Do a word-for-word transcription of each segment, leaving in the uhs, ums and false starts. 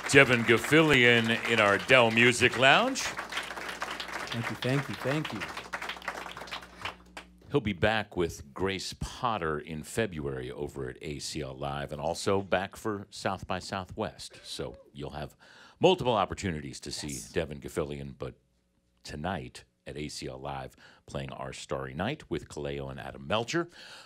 Devin Gilfillian in our Dell Music Lounge. Thank you, thank you, thank you. He'll be back with Grace Potter in February over at A C L Live and also back for South by Southwest. So you'll have multiple opportunities to see yes. Devin Gilfillian, but tonight at A C L Live playing Our Starry Night with Kaleo and Adam Melcher.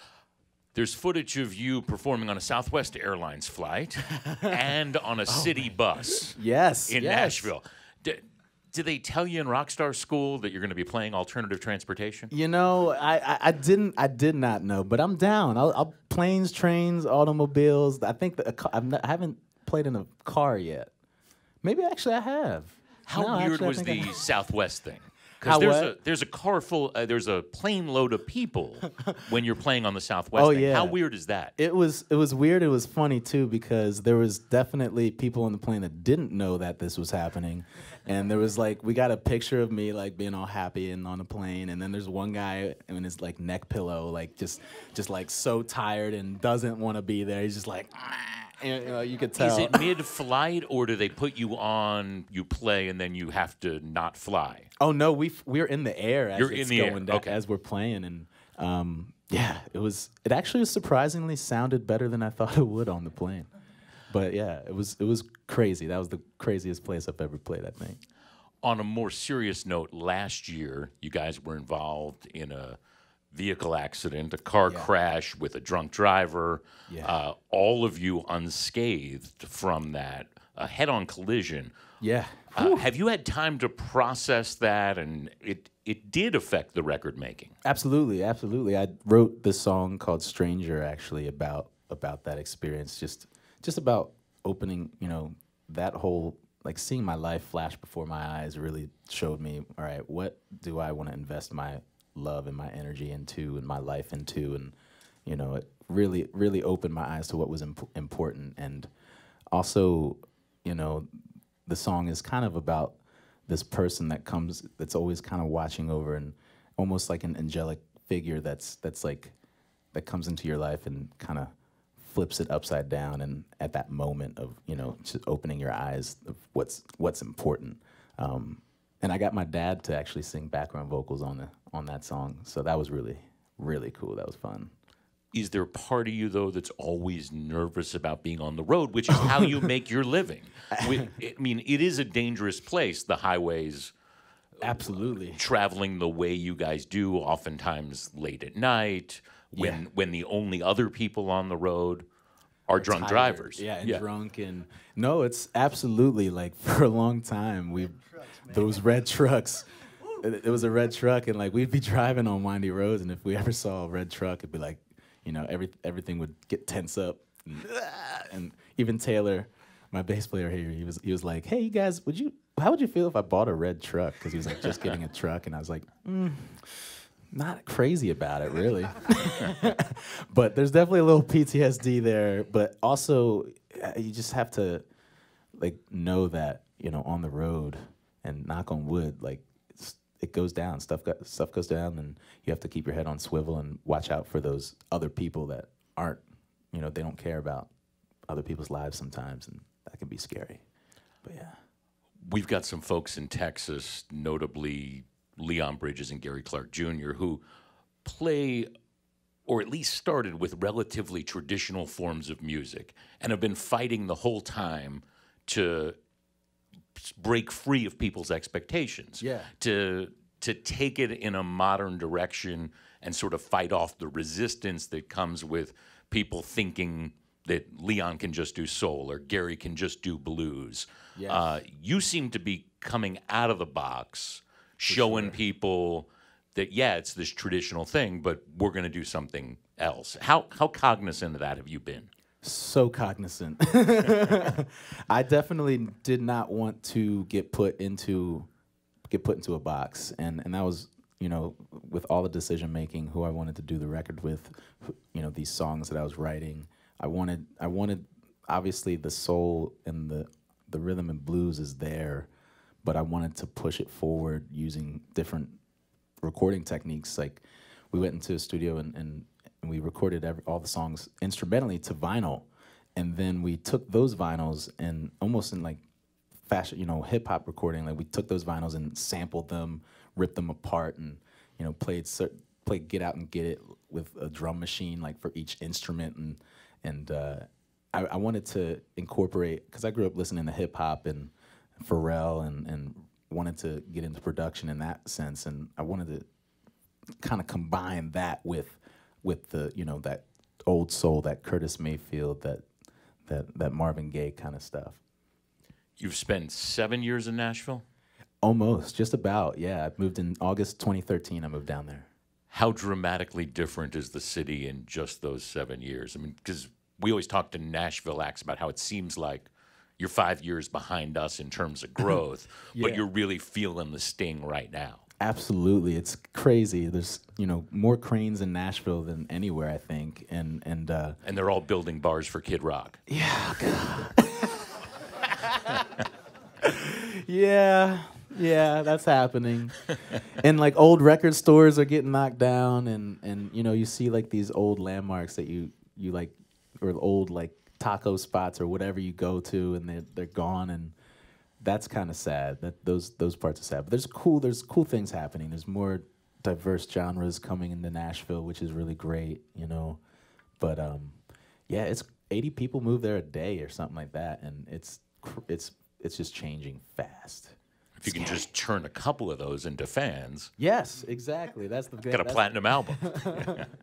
There's footage of you performing on a Southwest Airlines flight and on a oh, city man. bus. Yes, in yes. Nashville. D did they tell you in Rockstar School that you're going to be playing alternative transportation? You know, I, I, I didn't. I did not know, but I'm down. I'll, I'll planes, trains, automobiles. I think that a, I've not, I haven't played in a car yet. Maybe actually I have. How no, weird actually, was the I... Southwest thing? How Because there's what? a there's a car full, uh, there's a plane load of people when you're playing on the Southwest. Oh thing. yeah. How weird is that? It was it was weird. It was funny too because there was definitely people on the plane that didn't know that this was happening, and there was like we got a picture of me like being all happy and on the plane, and then there's one guy in his like neck pillow like just just like so tired and doesn't want to be there. He's just like. And, you know, you could tell. Is it mid-flight, or do they put you on, you play, and then you have to not fly? Oh no, we we're in the air as You're it's in the going air. down, Okay. as we're playing, and um, yeah, it was. It actually surprisingly sounded better than I thought it would on the plane. But yeah, it was it was crazy. That was the craziest place I've ever played, I think. On a more serious note, last year you guys were involved in a vehicle accident, a car yeah. crash with a drunk driver. Yeah. Uh, all of you unscathed from that, a head-on collision. Yeah. Uh, have you had time to process that? And it it did affect the record making. Absolutely, absolutely. I wrote this song called "Stranger" actually about about that experience. Just just about opening, you know, that whole like seeing my life flash before my eyes really showed me. All right, what do I want to invest my love and my energy into and my life into, and you know it really really opened my eyes to what was imp important. And also, you know, the song is kind of about this person that comes that's always kind of watching over and almost like an angelic figure that's that's like that comes into your life and kind of flips it upside down, and at that moment of, you know, just opening your eyes of what's what's important. um And I got my dad to actually sing background vocals on the on that song, so that was really, really cool. That was fun. Is there a part of you, though, that's always nervous about being on the road, which is how you make your living? We, I mean, it is a dangerous place, the highways. Absolutely. Traveling the way you guys do, oftentimes late at night, when Yeah. when the only other people on the road are drunk Tired. drivers. Yeah, and yeah. drunk and no, it's absolutely like for a long time we those red trucks. It, it was a red truck, and like we'd be driving on windy roads, and if we ever saw a red truck, it'd be like, you know, every everything would get tense up, and, and even Taylor, my bass player here, he was he was like, hey, you guys, would you? How would you feel if I bought a red truck? Because he was like just getting a truck, and I was like, mm, not crazy about it, really. But there's definitely a little P T S D there. But also, uh, you just have to like know that, you know, on the road, and knock on wood, like it's, it goes down. Stuff got, stuff goes down, and you have to keep your head on swivel and watch out for those other people that aren't, you know, they don't care about other people's lives sometimes, and that can be scary. But yeah. We've got some folks in Texas, notably Leon Bridges and Gary Clark Junior, who play, or at least started with relatively traditional forms of music, and have been fighting the whole time to break free of people's expectations. Yeah. To to take it in a modern direction and sort of fight off the resistance that comes with people thinking that Leon can just do soul or Gary can just do blues. Yes. Uh, you seem to be coming out of the box, showing sure. people that, yeah, it's this traditional thing, but we're going to do something else. How, how cognizant of that have you been? So cognizant. I definitely did not want to get put into get put into a box, and and that was, you know, with all the decision making, who I wanted to do the record with, you know, these songs that I was writing. I wanted I wanted obviously the soul and the the rhythm and blues is there, but I wanted to push it forward using different recording techniques. Like we went into a studio and and, and we recorded every, all the songs instrumentally to vinyl, and then we took those vinyls and almost in like fashion, you know, hip hop recording. Like we took those vinyls and sampled them, ripped them apart, and you know, played cer- played Get Out and Get It with a drum machine like for each instrument, and and uh, I, I wanted to incorporate, because I grew up listening to hip hop and Pharrell and and wanted to get into production in that sense, and I wanted to kind of combine that with with the, you know, that old soul, that Curtis Mayfield, that that that Marvin Gaye kind of stuff. You've spent seven years in Nashville? Almost, just about, yeah. I moved in August twenty thirteen, I moved down there. How dramatically different is the city in just those seven years? I mean, because we always talk to Nashville acts about how it seems like you're five years behind us in terms of growth, Yeah. but you're really feeling the sting right now. Absolutely, it's crazy. There's, you know, more cranes in Nashville than anywhere, I think, and and uh, And they're all building bars for Kid Rock. yeah, God. yeah, yeah, that's happening. And like old record stores are getting knocked down, and and you know, you see like these old landmarks that you you like, or old like taco spots or whatever you go to, and they're they're gone, and that's kind of sad. That those those parts are sad. But there's cool there's cool things happening. There's more diverse genres coming into Nashville, which is really great, you know. But um, yeah, it's eighty people move there a day or something like that, and it's cr- it's it's just changing fast. If you can just turn a couple of those into fans, Yes, exactly. That's the got a that's, platinum album.